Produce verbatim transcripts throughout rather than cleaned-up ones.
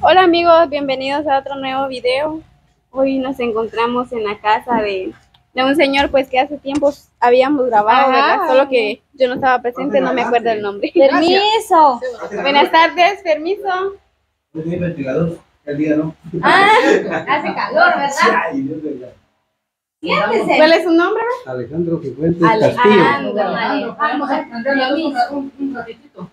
Hola amigos, bienvenidos a otro nuevo video. Hoy nos encontramos en la casa de, de un señor pues que hace tiempo habíamos grabado, ¿verdad? Solo que yo no estaba presente, no me acuerdo el nombre. Permiso. Buenas tardes, permiso. Tiene ventilador, el día no. Ah, hace calor, ¿verdad? Ay, Dios mío. Siéntese. ¿Cuál es su nombre? Alejandro Cifuentes Castillo. Alejandro. Vamos a prenderle un, un ratitito.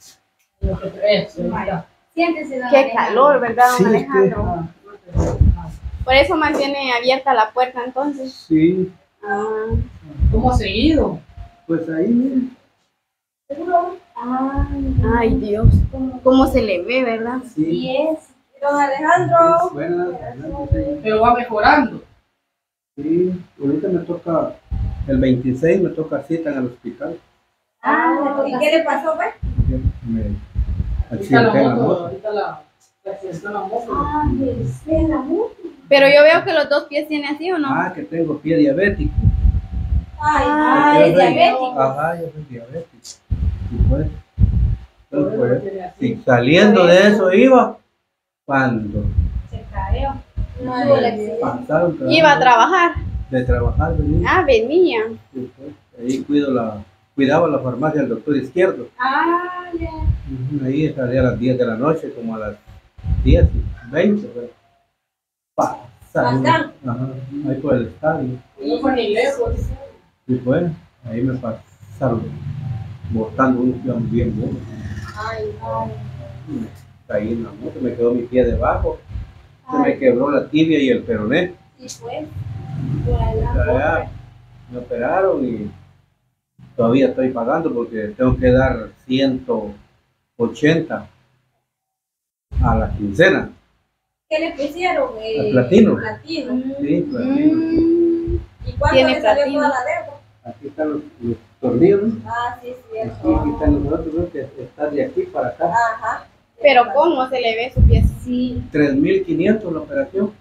Siéntese, don Qué Alejandro. calor, ¿verdad, don Sí, Alejandro? Por eso mantiene abierta la puerta entonces. Sí, Ah, ¿Cómo ha seguido? pues ahí, miren. ay Dios, cómo se le ve, ¿verdad? Sí. Y es, don Alejandro. Buenas, adelante, Pero va mejorando. sí. Ahorita me toca, el veintiséis me toca cita en el hospital. Ah, ¿y qué le pasó, pues? Me Ahorita la accidenté en la moto, moto. ahorita la, la accidentó en la moto. Ah, pues, en la moto. Pero yo veo que los dos pies tiene así, ¿o no? Ah, que tengo pie diabético. Ay, Ah, ay, es Yo soy- diabético. Ajá, yo soy diabético. Y pues, entonces, Por eso pues, tiene así. si saliendo de eso iba, cuando Se caeó. No tuvo el accidente. pasaron Iba a trabajar. de trabajar, venía. Ah, venía. Sí, pues, ahí cuido la, cuidaba la farmacia del doctor Izquierdo. Ah, ya. Ujú, ahí salía a las diez de la noche, como a las diez y veinte. Pues. Pasaron, Bastante. ajá, ahí por el estadio. No fue ni lejos. Y pues, ahí me pasaron botando un peón bien bueno. Ay, ay. Me caí en la moto, me quedó mi pie debajo. Se me Ay. quebró la tibia y el peroné. Y pues, por allá. Ya, me operaron y todavía estoy pagando porque tengo que dar ciento ochenta a la quincena. ¿Qué le pusieron? Eh, Al platino. Platino. Sí, platino. Mm, ¿Y cuánto Tiene le salió platino. toda la deuda? Aquí están los, los tornillos, ¿no? Ah, sí, es Aquí, cierto. aquí están los otros, ¿no? Que están de aquí para acá. Ajá. pero ¿cómo se le ve su pie? Sí. tres mil quinientos la operación.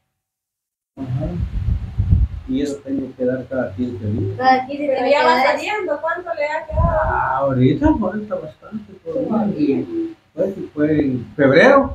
Ajá. Y eso tengo que dar cada quince días. Aquí se ya va saliendo. ¿Cuánto le ha quedado? Ah, ahorita falta bastante todavía. Y, pues, si fue en febrero.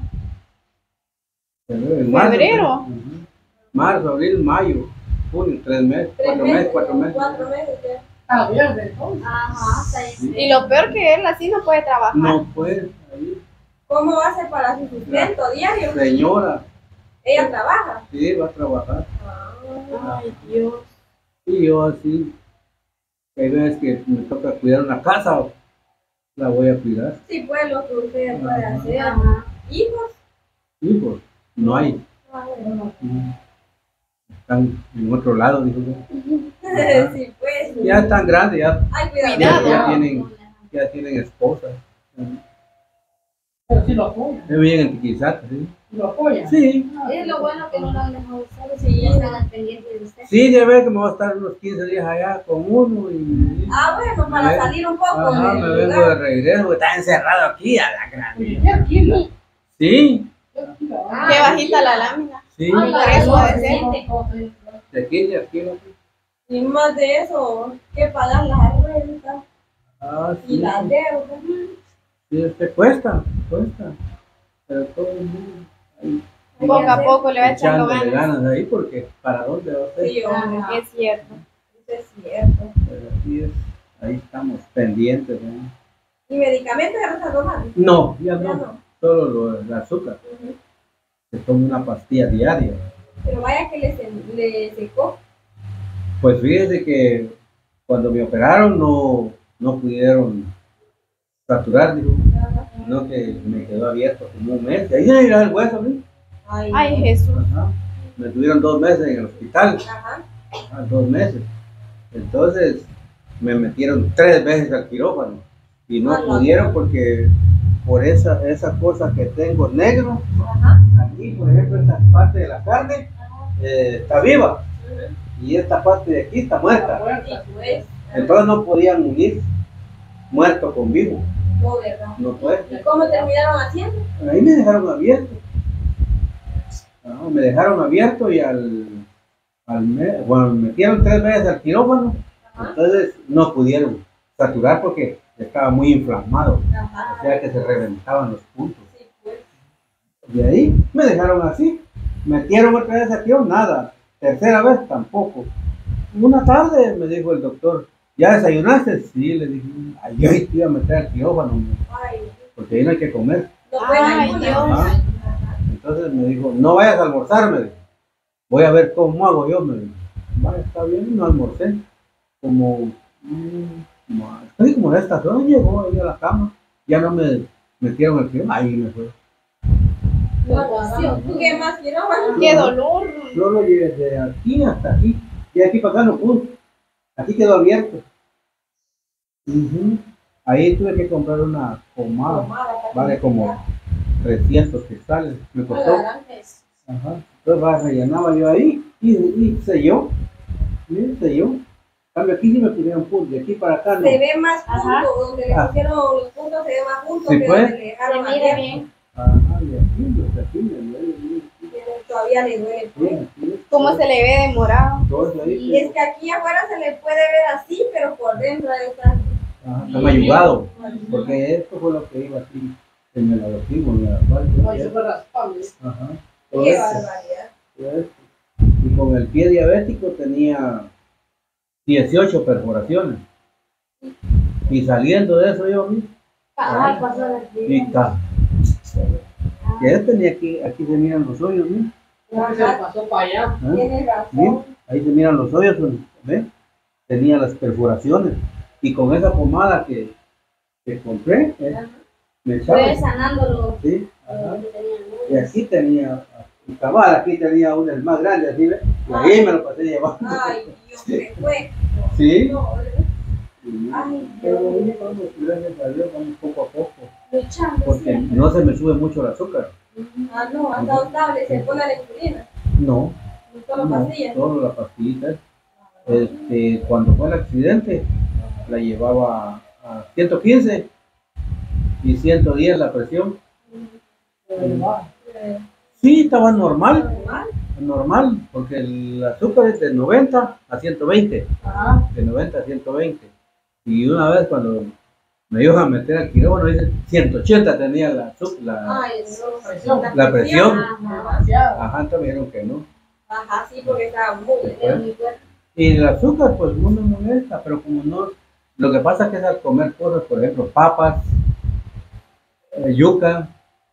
Febrero, en marzo, ¿Febrero? pues. Ujú. Marzo, abril, mayo, junio, tres meses, Tres cuatro meses, cuatro meses. Cuatro meses ya. Ah, verde, entonces. Ajá, está bien. Y lo peor que él así no puede trabajar. No puede, ahí. ¿Cómo hace para su sustento diario? Señora, Ella trabaja. sí, va a trabajar. Ay, Dios. Y yo así, hay veces que me toca cuidar una casa, la voy a cuidar. Sí, pues lo que usted puede Ajá. hacer. Ajá. Hijos. Hijos, no hay. Ah, bueno. Están en otro lado, dijo yo. Ajá. Sí, pues. Ya están grandes, ya, Ay, cuidado. ya, Cuidado. ya tienen, ya tienen esposa. Pero sí lo apoya. Se viven en Tiquizaca, ¿sí? Sí lo apoya. Sí, Es lo bueno que no lo han dejado solo, si ya están al pendiente de usted. sí, ya ve que me voy a estar unos quince días allá con uno y... Ah, bueno, para Me- salir un poco Ajá, del me vengo de lugar. regreso, porque está encerrado aquí a la grande. Oye, qué alquila. Sí, Qué alquila. Ah, Qué bajita la lámina. sí, Ay, Por eso no, debe se ser. siente. de aquí, de aquí, de aquí. Y más de eso, que pagar las rentas Ah, y sí, las deudas. sí, este cuesta, cuesta. Pero todo el mundo ahí Poco a poco le va echando echándole ganas. ganas ahí, porque ¿para dónde va a ser? Sí, hombre, Es cierto. eso es cierto. Pero así es, ahí estamos pendientes, ¿no? ¿Y medicamentos ya no están tomando? No, ya Ya no, no. solo lo, el azúcar, Ujú. se toma una pastilla diaria. Pero vaya que le, se- le secó. Pues fíjese que cuando me operaron no, no pudieron saturar, digo, no que me quedó abierto como un mes. Y ahí se irá el hueso, ¿sí? Ay, Ay, Jesús. Ajá. Me tuvieron dos meses en el hospital, Ajá. ah, dos meses. Entonces me metieron tres veces al quirófano y no Ah, no. pudieron porque por esa, esa cosa que tengo negro, Ajá. aquí por ejemplo esta parte de la carne eh, está viva y esta parte de aquí está La muerta. Sí, puerta. pues. Entonces no podían unir muerto con vivo, No, ¿verdad? no puede. ¿Y cómo terminaron haciendo? Ahí me dejaron abierto. Ah, me dejaron abierto y al, al mes, bueno, me metieron tres veces al quirófano, Ajá. entonces no pudieron saturar porque estaba muy inflamado, Ajá. o sea que se reventaban los puntos. Sí, pues. Y ahí me dejaron así. Metieron otra vez aquí o nada. Tercera vez tampoco. Una tarde me dijo el doctor, ¿ya desayunaste? Sí, le dije, ay, yo te iba a meter al quirófano, porque ahí no hay que comer. Ay, Dios. Ajá. Entonces me dijo, no vayas a almorzar, me dijo. Voy a ver cómo hago yo, me dijo. Vale, está bien, no almorcé. Como, mmm, estoy como de esta zona, llegó ahí a la cama, ya no me metieron el quirófano, ahí me fue. ¿Qué más quirófano? Qué dolor. Yo lo llevé desde aquí hasta aquí, y aquí para acá no pude. Aquí quedó abierto. Uh-huh. Ahí tuve que comprar una pomada, vale como trescientos quetzales, me costó. Ajá. Entonces va, rellenaba yo ahí y, y selló. ¿Sí? Selló. Cambio aquí sí me pusieron puntos, de aquí para acá no. Se ve más puntos, donde le pusieron los puntos se ve más puntos ¿Sí, que pues? donde le dejaron Se mira bien. Ajá, y aquí, los aquí me duele. Todavía le duele. Bien, aquí. ¿Cómo se le ve de morado? Todo ahí, Y es que aquí afuera se le puede ver así, pero por dentro está. ajá, está mayugado, porque esto fue lo que iba así en el adoptivo, en la parte. Ajá. Todo Qué esto, barbaridad. todo esto. Y con el pie diabético tenía dieciocho perforaciones. Y saliendo de eso yo vi. Ay, pasó la Y ta. Y él tenía aquí, aquí se miran los hoyos, ¿no? Se pasó para allá. ¿Ah? Tienes razón. ¿Sí? Ahí se miran los hoyos, ¿ves? Tenía las perforaciones. Y con esa pomada que, que compré, ¿eh? Me echaba. Fue sanándolo. Sí, ajá. Y aquí tenía, y cabal, aquí tenía una más grande, así, ¿ves? Y ahí me lo pasé llevando. Ay, Dios, ¿qué fue? Sí. No, Ay, pero ahí vamos, gracias a Dios, vamos poco a poco. luchando. Porque siempre. no se me sube mucho el azúcar. Ah, no, ha estado estable, se pone la insulina. No, No solo no, pastillas. solo la pastillita. Este, cuando fue el accidente, la llevaba a ciento quince y ciento diez la presión. Eh, Sí, estaba normal, normal. normal, porque el azúcar es de noventa a ciento veinte, Ajá. de noventa a ciento veinte. Y una vez cuando me iban a meter al quirófano, dice ciento ochenta tenía la, azu- la, Ay, no, la presión. Ajá. Ajá, entonces me dijeron que no. Ajá, sí, porque estaba muy, era muy fuerte. Y el azúcar, pues no me molesta, pero como no, lo que pasa es que es al comer cosas, por ejemplo, papas, eh, yuca,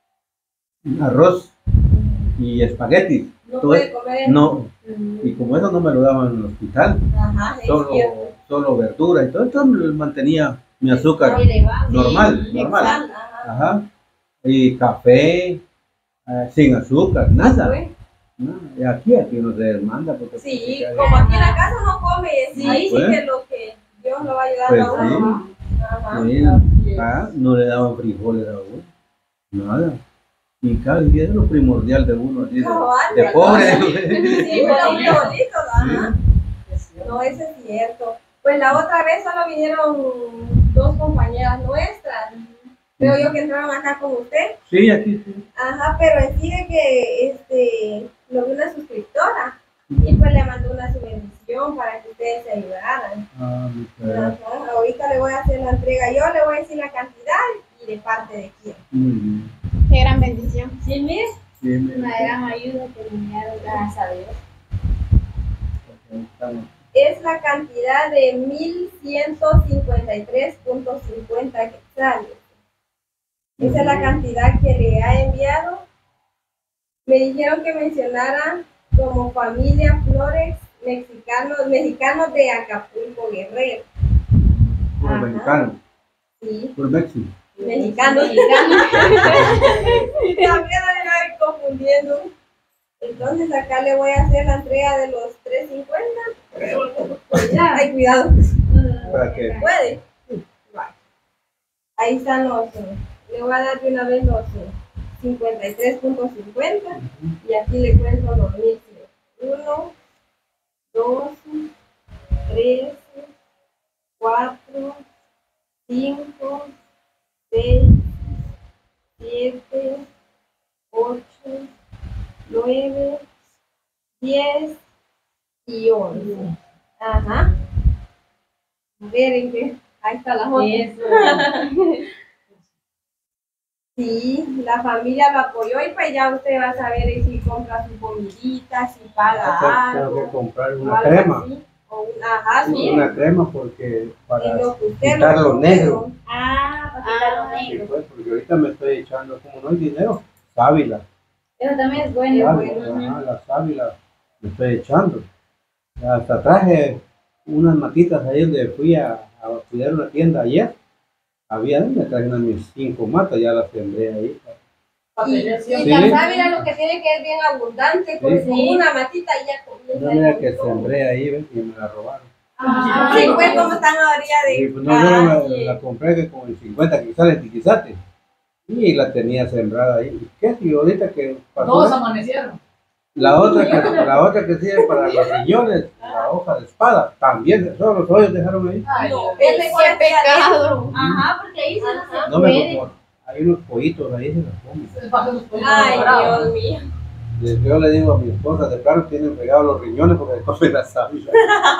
arroz y espaguetis. No Todo puede es- comer. no, Mm. y como eso no me lo daban en el hospital, Ajá, es solo, cierto. solo verdura y todo, entonces mantenía mi azúcar Muy elevado. normal, Sí, normal. exacto, ajá. Ajá. Y café, eh, sin azúcar, nada. Fue. No, y aquí, aquí no se demanda porque Sí, porque- como aquí en la casa no come, sí, Sí, ahí sí pues. que lo que Dios lo va a ayudar Pues a uno. sí. Ajá. Sí, ah, no le daban frijoles a uno, nada. Y claro, y es lo primordial de uno, así de, Cabal, de ¿verdad? pobre. Sí, pero muy bonito, ajá. No, eso es cierto. Pues la otra vez solo vinieron dos compañeras nuestras. Creo yo que entraron acá con usted. Sí, aquí sí. Ajá, pero en sí de que este, lo vi una suscriptora. Y pues le mandó una subvención para que ustedes se ayudaran. Ah, muchas gracias. Ajá, ahorita le voy a hacer la entrega. Yo le voy a decir la cantidad y de parte de quién. Muy bien. Qué gran bendición. Sí, mire, Bien, bien. una gran ayuda que me enviaron, gracias a Dios. Ahí estamos. Es la cantidad de mil ciento cincuenta y tres punto cincuenta quetzales. Esa es la cantidad que le ha enviado. Me dijeron que mencionara como familia Flores mexicanos, mexicanos de Acapulco, Guerrero. Puro Ajá. mexicano, Sí, puro México. mexicanos. También me voy confundiendo. Entonces acá le voy a hacer la entrega de los tres cincuenta. Ay, cuidado. ¿Para qué? ¿Puede? Vale. Ahí están los, eh, le voy a dar de una vez los eh, cincuenta y tres punto cincuenta y aquí le cuento los mil. uno, dos, tres, cuatro, cinco, seis, siete, ocho, nueve, diez y once. Ajá. A ver, ¿en qué? Ahí está la foto. Sí, la familia lo apoyó y pues ya usted va a saber si compra su comidita, si paga Tengo algo. que comprar o una algo crema. así, o una, ajá, Sí, sí. una crema porque Y para lo que usted quitar lo lo compre, negro. ¿no? Ah, para quitar lo Sí, negro. pues, porque ahorita me estoy echando, como no hay dinero, sábila. Eso también es bueno. Sábila, ajá, la sábila me estoy echando. Hasta traje unas matitas ahí donde fui a, a cuidar una tienda ayer. Había, me traje unas mis cinco matas, ya las sembré ahí. Y, y Sí. la sábila lo que tiene que es bien abundante, porque Sí. con una matita ya comienza. No, mira que sembré ahí, ves, y me la robaron. Ah, Sí, pues como están a orilla Y de pues no, no, la, calle. la compré que con el cincuenta quizás de tiquizate. Y la tenía sembrada ahí. ¿Y qué? Y ahorita que pasó, Todos amanecieron. la otra que, la otra que sirve para los riñones, la hoja de espada, también, solo los hoyos dejaron ahí. Ay, No, Dios. es mejor Qué estar pecado. adentro. Ajá, porque ahí se no se No me puede. como, hay unos pollitos ahí, se los comen. Se pasa sus pollos Ay, dorados. Dios mío. Les- Yo le digo a mi esposa, de claro, tienen pegados los riñones porque le comen la sábila.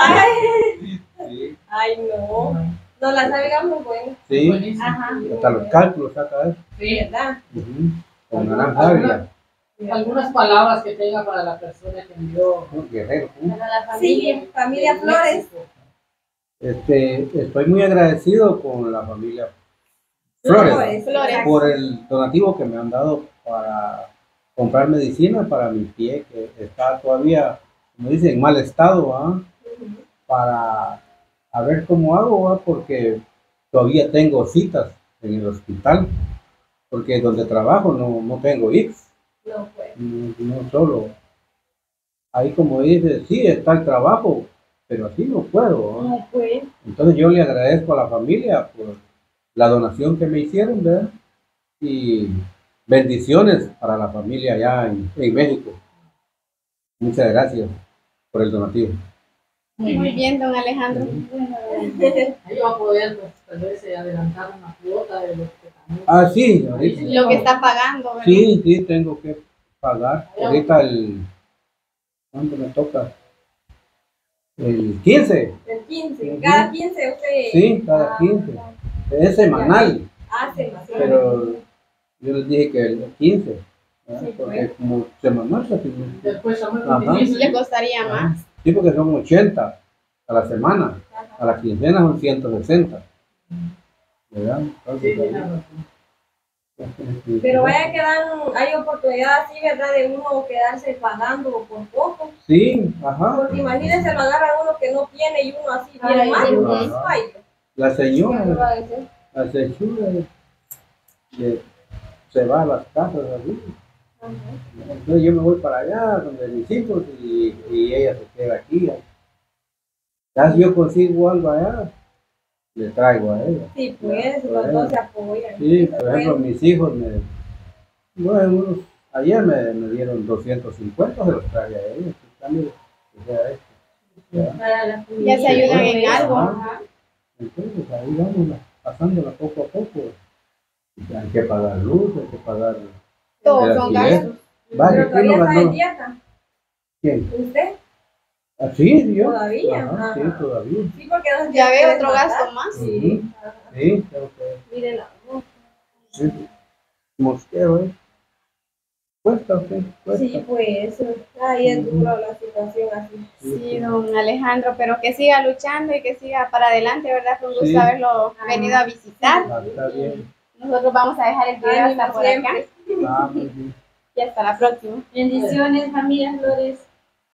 Sí, Ay, no. No, la sábila es muy buena, sí, Buenísimo. Ajá. hasta los cálculos saca eso. Sí. ¿verdad? Ujú. Con naranja agria. Algunas palabras que tenga para la persona que envió. Un guerrero. ¿no? Para la familia. Sí, familia de Flores. México. Este, estoy muy agradecido con la familia Flores Flores. por el donativo que me han dado para comprar medicina para mi pie, que está todavía, como dicen, en mal estado, ¿va? Para a ver cómo hago, ¿va? Porque todavía tengo citas en el hospital, porque donde trabajo no, no tengo I X, No, pues. no, no solo. Ahí como dice, sí está el trabajo, pero así no puedo, ¿va? No, pues. Entonces yo le agradezco a la familia por la donación que me hicieron, ¿verdad? Y bendiciones para la familia allá en, en México. Muchas gracias por el donativo. Muy Muy bien. bien, don Alejandro. Ahí va a poder, pues, tal vez eh, adelantar una cuota de los que también. Ah, sí, ahorita. Lo que está pagando, ¿verdad? Sí, sí, tengo que pagar. Ahorita el... ¿Cuánto me toca? El quince. El quince. Cada quince usted Sí, cada quince. Es semanal, hace más. pero yo les dije que el quince. ¿verdad? Sí, Porque pues. como semanal casi no. Después son muy Ajá. difíciles. Le costaría más. Sí, porque son ochenta a la semana. A la quincena son ciento sesenta. ¿Verdad? Sí, Entonces, tiene razón. Pero vaya que dan, hay oportunidad así, ¿verdad? De uno quedarse pagando por poco. Sí, ajá. Porque imagínense, lo agarra uno que no tiene y uno así bien Ay, mal. sí. Pues, ay, La ¿qué me va señora, a decir? la señora eh, se va a las casas así. Entonces yo me voy para allá donde mis hijos y, y ella se queda aquí. Ya si yo consigo algo allá, le traigo a ella. Sí, pues, los dos se apoyan. Sí, Eso por es ejemplo, bueno. mis hijos me, bueno, unos, ayer me, me dieron doscientos cincuenta, se los traje a ellos. También, o sea, esto, ¿ya? Para la Ya se ayudan en algo. Ajá. Entonces ahí vamos pasándola poco a poco. Hay que pagar luz, hay que pagar Todos el son alquiler. gastos. Vale, Pero ¿quién todavía lo está en ganó? dieta. ¿Quién? ¿Usted? ¿Ah, sí, yo? ¿Todavía? Ajá, sí, Ajá. todavía. Sí, porque no se Ya puede ve otro matar. gasto más. Sí. Ujú. Ajá. Sí, tengo que... Miren la voz. Sí, mosqueo, ¿eh? Cuesta, usted, cuesta. Sí, pues, ahí es duro la situación así. Sí, don Alejandro, pero que siga luchando y que siga para adelante, ¿verdad? Fue un gusto Sí. haberlo venido a visitar. Ah, está bien. Nosotros vamos a dejar el video hasta Ánimo por acá siempre. Ah, muy bien. y hasta la próxima. Bendiciones, familia Flores.